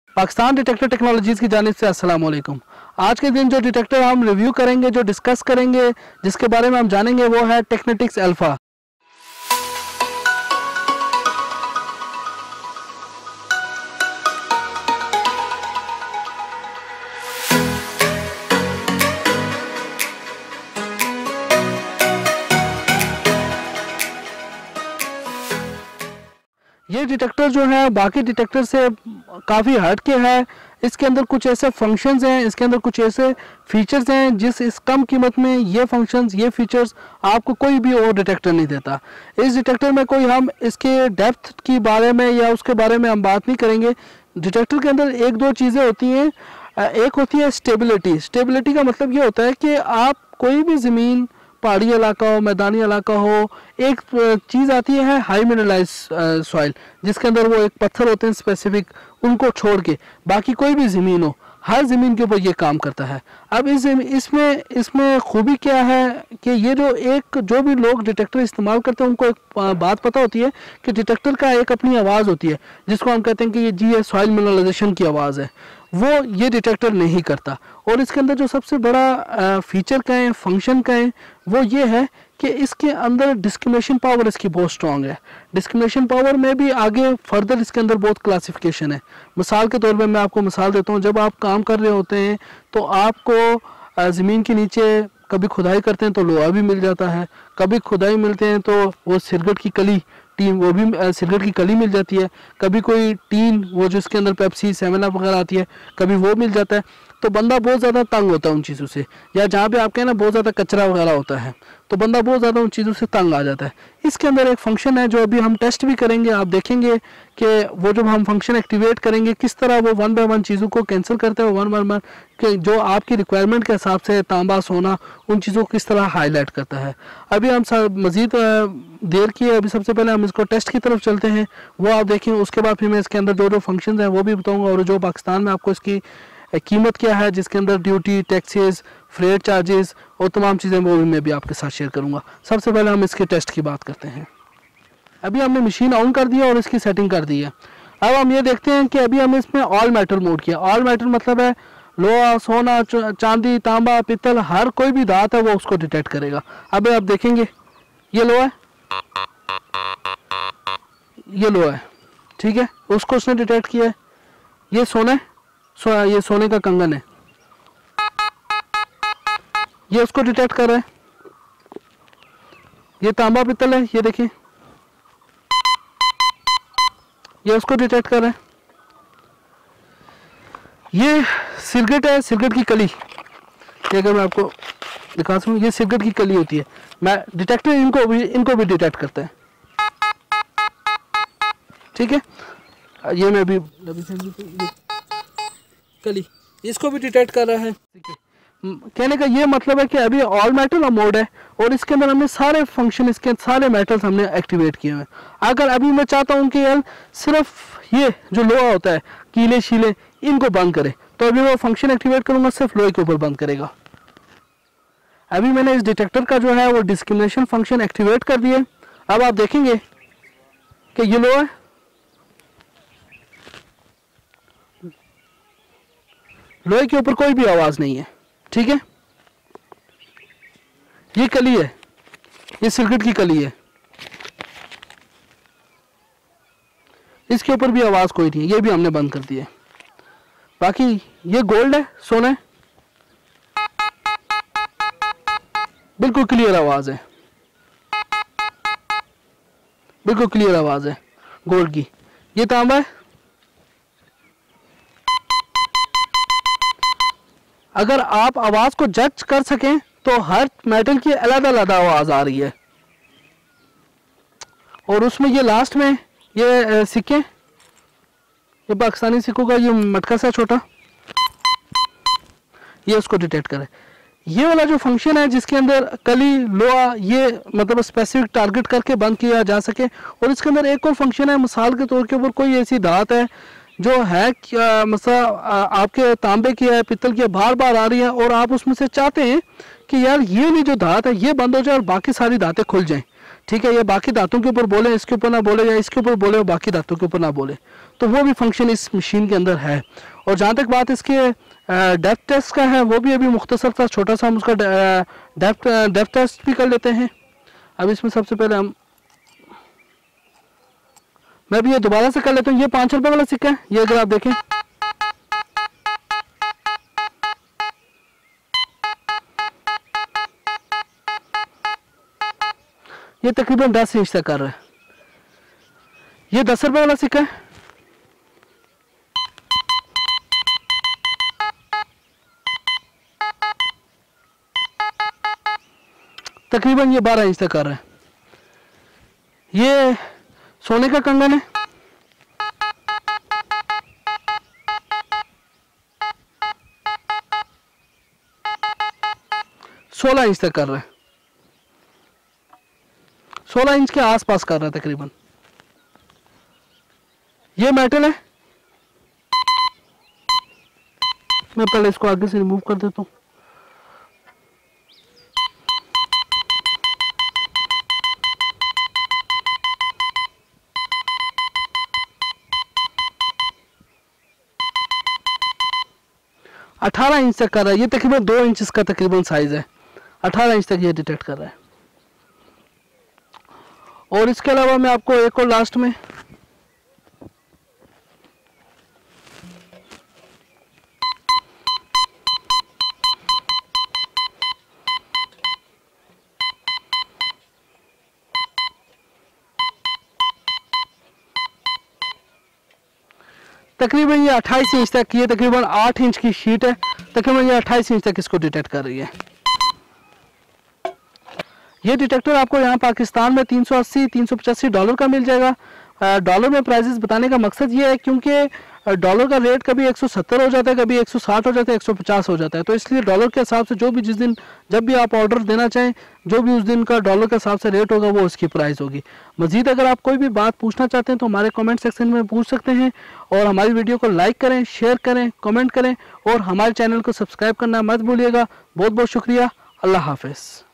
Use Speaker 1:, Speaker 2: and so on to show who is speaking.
Speaker 1: Pakistan detector technologies की जानिब से अस्सलाम वालेकुम। आज के दिन जो डिटेक्टर हम रिव्यू करेंगे, जो डिस्कस करेंगे, जिसके बारे में हम जानेंगे वो है टेक्नेटिक्स अल्फ़ा। ये डिटेक्टर जो है बाकी डिटेक्टर से काफ़ी हट के है। इसके अंदर कुछ ऐसे फंक्शंस हैं, इसके अंदर कुछ ऐसे फीचर्स हैं जिस इस कम कीमत में ये फंक्शंस, ये फीचर्स आपको कोई भी और डिटेक्टर नहीं देता। इस डिटेक्टर में कोई हम इसके डेप्थ की बारे में या उसके बारे में हम बात नहीं करेंगे। डिटेक्टर के अंदर एक दो चीज़ें होती हैं। एक होती है स्टेबिलिटी। स्टेबिलिटी का मतलब ये होता है कि आप कोई भी ज़मीन, पहाड़ी इलाका हो, मैदानी इलाका हो, एक चीज़ आती है हाई मिनरलाइज सॉइल, जिसके अंदर वो एक पत्थर होते हैं स्पेसिफिक, उनको छोड़ के बाकी कोई भी ज़मीन हो, हर ज़मीन के ऊपर ये काम करता है। अब इसमें खूबी क्या है कि ये जो भी लोग डिटेक्टर इस्तेमाल करते हैं उनको एक बात पता होती है कि डिटेक्टर का एक अपनी आवाज़ होती है, जिसको हम कहते हैं कि ये सॉइल मिनरलाइजेशन की आवाज़ है। वो ये डिटेक्टर नहीं करता। और इसके अंदर जो सबसे बड़ा फीचर का है, फंक्शन का है, वो ये है कि इसके अंदर डिस्क्रिमिनेशन पावर इसकी बहुत स्ट्रॉन्ग है। डिस्क्रिमिनेशन पावर में भी आगे फर्दर इसके अंदर बहुत क्लासिफिकेशन है। मिसाल के तौर पे मैं आपको मिसाल देता हूँ। जब आप काम कर रहे होते हैं तो आपको ज़मीन के नीचे कभी खुदाई करते हैं तो लोहा भी मिल जाता है, कभी खुदाई मिलते हैं तो वो सिरगट की कली टीन, वो भी सिगरेट की कली मिल जाती है, कभी कोई टीन वो जिसके अंदर पेप्सी, 7 अप वगैरह आती है, कभी वो मिल जाता है। तो बंदा बहुत ज़्यादा तंग होता है उन चीज़ों से, या जहाँ पे आपके ना बहुत ज़्यादा कचरा वगैरह होता है तो बंदा बहुत ज़्यादा उन चीज़ों से तंग आ जाता है। इसके अंदर एक फंक्शन है जो अभी हम टेस्ट भी करेंगे। आप देखेंगे कि वो जब हम फंक्शन एक्टिवेट करेंगे किस तरह वो 1 बाय 1 चीज़ों को कैंसिल करते हैं, 1 बाय 1 कि जो आपकी रिक्वायरमेंट के हिसाब से तांबा, सोना, उन चीज़ों को किस तरह हाईलाइट करता है। अभी हम मज़ीद देर की है, अभी सबसे पहले हम इसको टेस्ट की तरफ चलते हैं, वो आप देखें। उसके बाद फिर मैं इसके अंदर जो फंक्शन हैं वो भी बताऊँगा, और जो पाकिस्तान में आपको इसकी कीमत क्या है, जिसके अंदर ड्यूटी, टैक्सेस, फ्रेट चार्जेस और तमाम चीज़ें वो भी मैं भी आपके साथ शेयर करूंगा। सबसे पहले हम इसके टेस्ट की बात करते हैं। अभी हमने मशीन ऑन कर दिया और इसकी सेटिंग कर दी है। अब हम ये देखते हैं कि अभी हमने इसमें ऑल मेटल मोड किया। ऑल मेटल मतलब है लोहा, सोना, चांदी, तांबा, पित्तल, हर कोई भी धात है वो उसको डिटेक्ट करेगा। अब आप देखेंगे ये लोहा है, ये लोहा है, ठीक है, उसको उसने डिटेक्ट किया है। ये सोना है, ये सोने का कंगन है, ये उसको डिटेक्ट कर रहा है। ये तांबा पित्तल है, ये देखिए, ये उसको डिटेक्ट कर रहा है। ये सिगरेट है, सिगरेट की कली, ये अगर मैं आपको दिखा सकूं, ये सिगरेट की कली होती है। मैं डिटेक्टर इनको भी डिटेक्ट करता है, ठीक है। ये मैं भी कली, इसको भी डिटेक्ट कर रहा है। कहने का ये मतलब है कि अभी ऑल मेटल मोड है और इसके अंदर हमने सारे फंक्शन, इसके सारे मेटल्स हमने एक्टिवेट किए हैं। अगर अभी मैं चाहता हूँ कि यार सिर्फ ये जो लोहा होता है, कीले शीले, इनको बंद करे, तो अभी वो फंक्शन एक्टिवेट करूंगा, सिर्फ लोहे के ऊपर बंद करेगा। अभी मैंने इस डिटेक्टर का जो है वो डिस्क्रिमिनेशन फंक्शन एक्टिवेट कर दिया। अब आप देखेंगे कि ये लोहा है, लोहे के ऊपर कोई भी आवाज नहीं है, ठीक है। ये कली है, ये सिगरेट की कली है, इसके ऊपर भी आवाज कोई नहीं है, ये भी हमने बंद कर दिया है। बाकी ये गोल्ड है, सोना है, बिल्कुल क्लियर आवाज है, बिल्कुल क्लियर आवाज है गोल्ड की। ये तांबा है, अगर आप आवाज को जज कर सकें तो हर मेटल की अलग अलग आवाज आ रही है। और उसमें ये लास्ट में ये सिक्के, ये पाकिस्तानी सिक्कों का ये मटका सा छोटा, ये उसको डिटेक्ट करे। ये वाला जो फंक्शन है जिसके अंदर कली, लोहा, ये मतलब स्पेसिफिक टारगेट करके बंद किया जा सके। और इसके अंदर एक और फंक्शन है, मिसाल के तौर के ऊपर कोई ऐसी धात है जो है मतलब आपके तांबे की है, पित्तल की है, बार बार आ रही है, और आप उसमें से चाहते हैं कि यार ये नहीं जो धात है ये बंद हो जाए और बाकी सारी धातें खुल जाएं, ठीक है, ये बाकी दांतों के ऊपर बोले, इसके ऊपर ना बोले, या इसके ऊपर बोले और बाकी दांतों के ऊपर ना बोले, तो वो भी फंक्शन इस मशीन के अंदर है। और जहाँ तक बात इसके डेप्थ टेस्ट का है, वो भी अभी मुख्तसर सा छोटा सा हम उसका डेप्थ टेस्ट भी कर लेते हैं। अब इसमें सबसे पहले मैं भी ये दोबारा से कर लेता हूँ। ये 5 रुपए वाला सिक्का है, ये अगर आप देखें, ये तकरीबन 10 इंच तक कर रहा है। ये 10 रुपए वाला सिक्का है, तकरीबन ये 12 इंच तक कर रहा है। ये सोने का कंगन है, सोलह इंच तक कर रहा है, 16 इंच के आसपास कर रहा है तकरीबन। ये मेटल है, मैं पहले इसको आगे से रिमूव कर देता हूँ। अठारह इंच तक कर रहा है, ये तकरीबन 2 इंच इसका तकरीबन साइज है, 18 इंच तक ये डिटेक्ट कर रहा है। और इसके अलावा मैं आपको एक और लास्ट में तकरीबन ये 28 इंच तक, ये तकरीबन 8 इंच की शीट है, तकरीबन ये 28 इंच तक इसको डिटेक्ट कर रही है। ये डिटेक्टर आपको यहाँ पाकिस्तान में 380-385 डॉलर का मिल जाएगा। डॉलर में प्राइसेस बताने का मकसद ये है क्योंकि डॉलर का रेट कभी 170 हो जाता है, कभी 160 हो जाता है, 150 हो जाता है, तो इसलिए डॉलर के हिसाब से जो भी जिस दिन जब भी आप ऑर्डर देना चाहें, जो भी उस दिन का डॉलर के हिसाब से रेट होगा वो उसकी प्राइस होगी। मजीद अगर आप कोई भी बात पूछना चाहते हैं तो हमारे कमेंट सेक्शन में पूछ सकते हैं, और हमारी वीडियो को लाइक करें, शेयर करें, कमेंट करें, और हमारे चैनल को सब्सक्राइब करना मत भूलिएगा। बहुत बहुत शुक्रिया। अल्लाह हाफिज़।